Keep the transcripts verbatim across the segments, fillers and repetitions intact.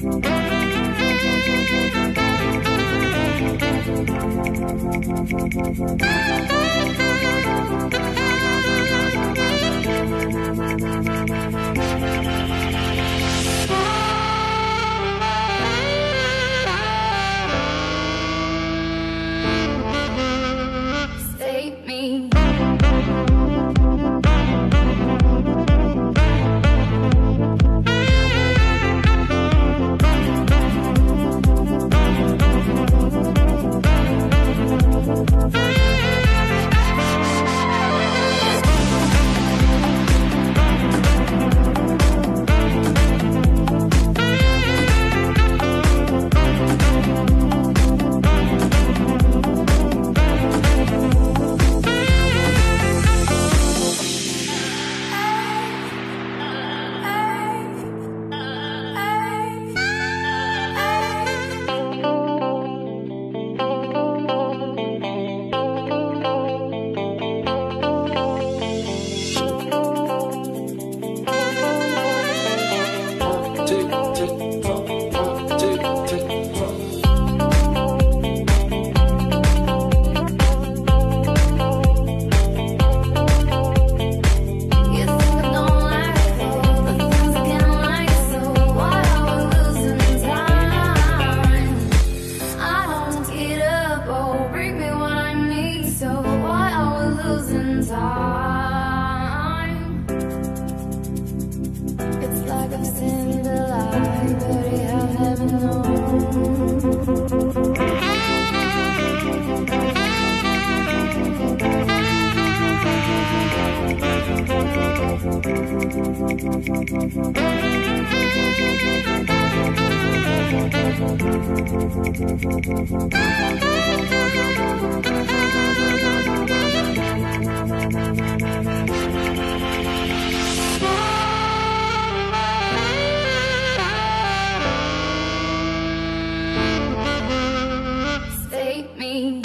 Save me. Save me.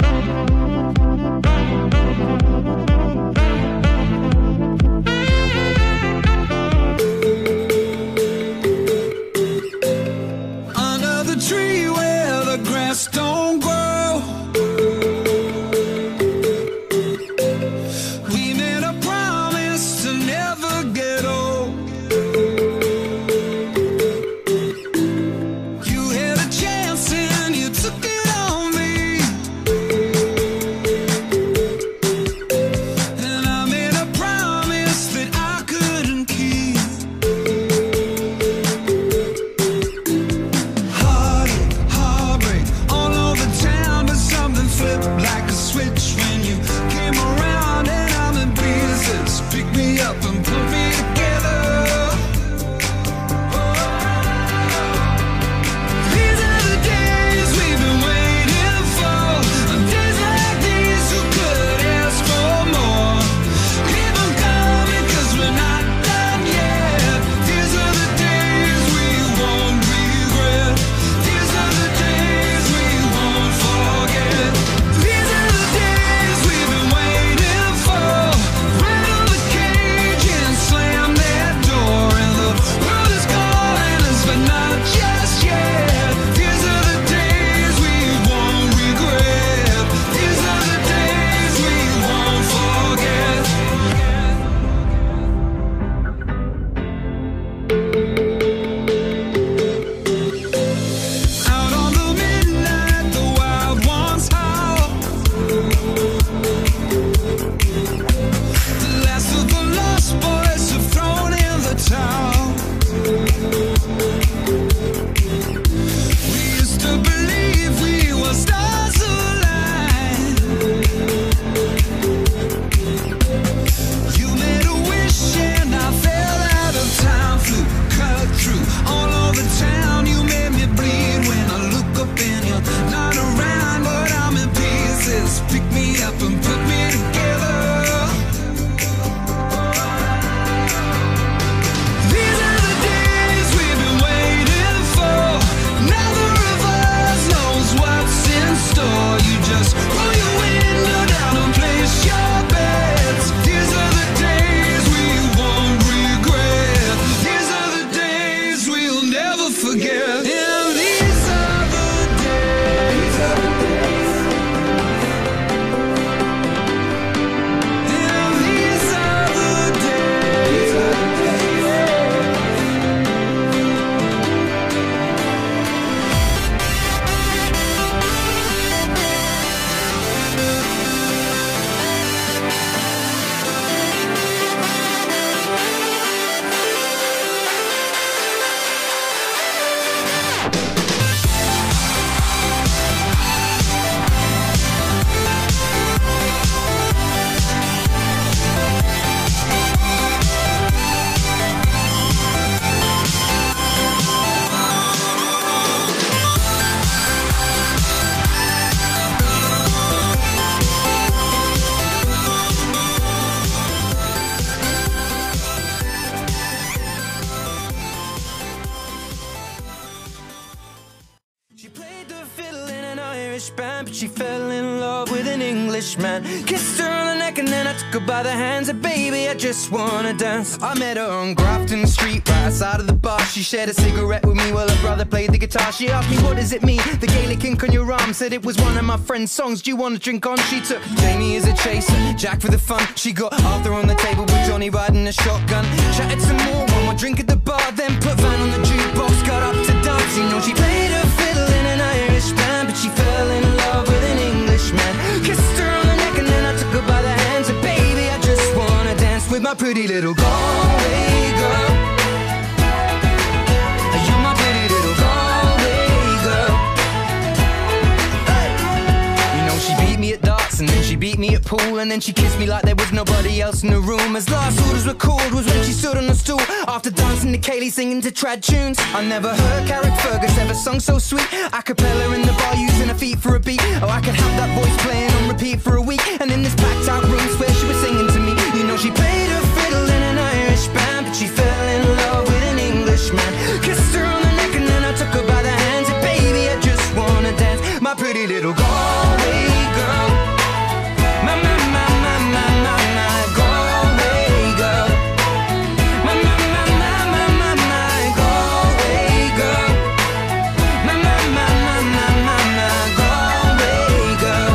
Don't grow. We made a promise to never get old. You had a chance and you took it on me, and I made a promise that I couldn't keep. Heartache, heartbreak, all over town, but something flipped like a switch when you came around, and I'm in pieces. Pick me up and put me together. These are the days we've been waiting for. On days like these, who could ask for more? Keep them coming, 'cause we're not done yet. These are the days we won't regret. These are the days we won't forget. These are the days we've been waiting for. Rattle the cage and slam that door, and the world is calling us, but not just yet. These are the days we won't regret. These are the days we won't forget. Out on the midnight, the wild ones howl. The last of the lost boys have thrown in the towel. We used to believe we were stars aligned. You made a wish and I fell out of time. Flew, cut through all over town. You made me bleed when I look up and you're not around, but I'm in pieces. Pick me up and put me together. These are the days we've been waiting for. Neither of us knows what's in store. You just roll your window down and place your bets. These are the days we won't regret. These are the days we'll never forget. in love with an Englishman. Kissed her on the neck and then I took her by the hands. And baby, I just wanna dance. I met her on Grafton Street, right outside of the bar. She shared a cigarette with me while her brother played the guitar. She asked me, what does it mean, the Gaelic ink on your arm? Said it was one of my friend's songs, do you want to drink on? She took Jamie as a chaser, Jack for the fun. She got Arthur on the table with Johnny riding a shotgun. Chatted some more, one more drink at the bar, then put Van on the jukebox, got up to dance. You know she played a fiddle in an Irish band, but she fell in love with an Englishman. Kissed her on the neck and then I took her by the hands. And baby, I just wanna dance with my pretty little Galway girl. You're my pretty little Galway girl. Hey. You know she beat me at darts and then she beat me at pool, and then she kissed me like there was nobody else in the room. As last orders were called was when she stood on the stool after dancing to Kaylee singing to trad tunes. I never heard Carrick Fergus ever sung so sweet. A cappella in the bar using her feet for a beat. Oh, I could have that voice playing on repeat for a week. And in this packed out room swear she was singing to me. You know she played her fiddle in an Irish band, but she fell in love with an Englishman. Kissed her on the neck and then I took her by the hands. And baby, I just wanna dance, my pretty little Galway girl. My, my, my, my, my, my, my Galway girl. My, my, my, my, my, my, my Galway girl. My, my, my, my, my, my, my Galway girl.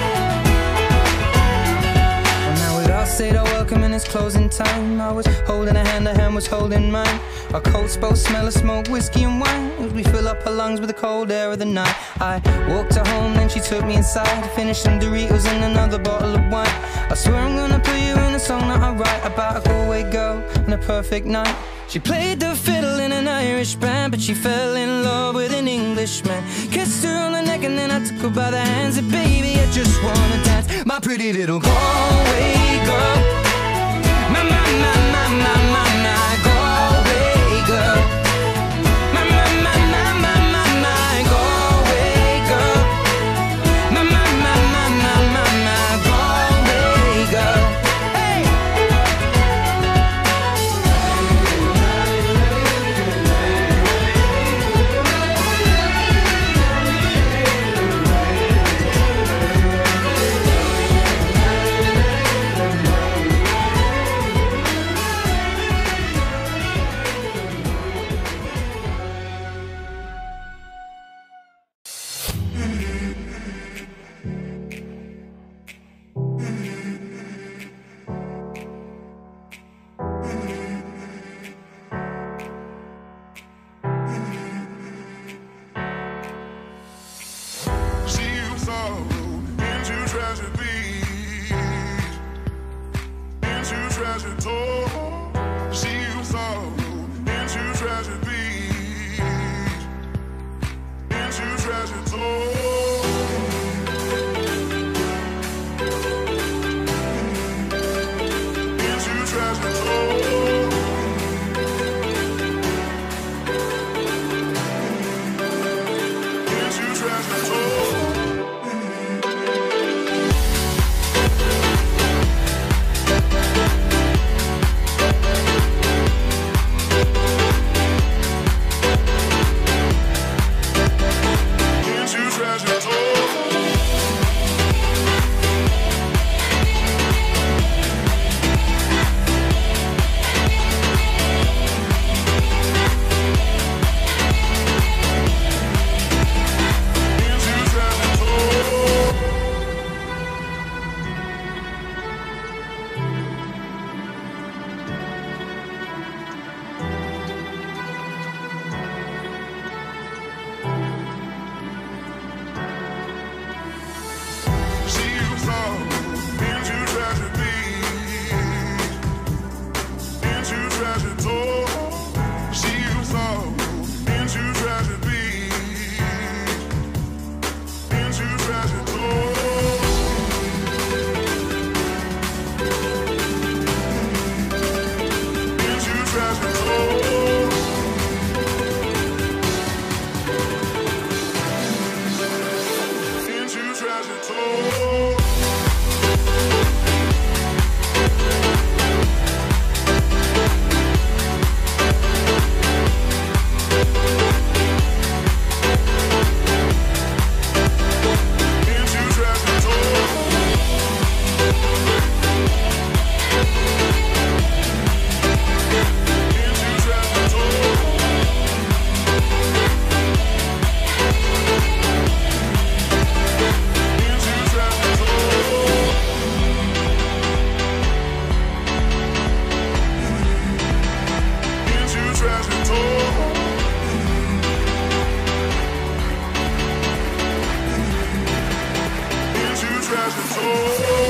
Well, now we'd all said our welcome and it's closing time. I was holding a hand, her hand was holding mine. Our coats both smell of smoke, whiskey and wine, as we fill up her lungs with the cold air of the night. I walked her home, then she took me inside, finished some Doritos and another bottle of wine. I swear I'm gonna put you in a song that I write about a Galway girl and a perfect night. She played the fiddle in an Irish band, but she fell in love with an Englishman. Kissed her on the neck and then I took her by the hands. And baby, I just wanna dance, my pretty little Galway girl. My, my, my, my, my, my, my Galway girl. My, my, my, my, my, my, my Galway girl. My, my, my, my, my, my, my Galway girl. Hey! Into treasure It's over.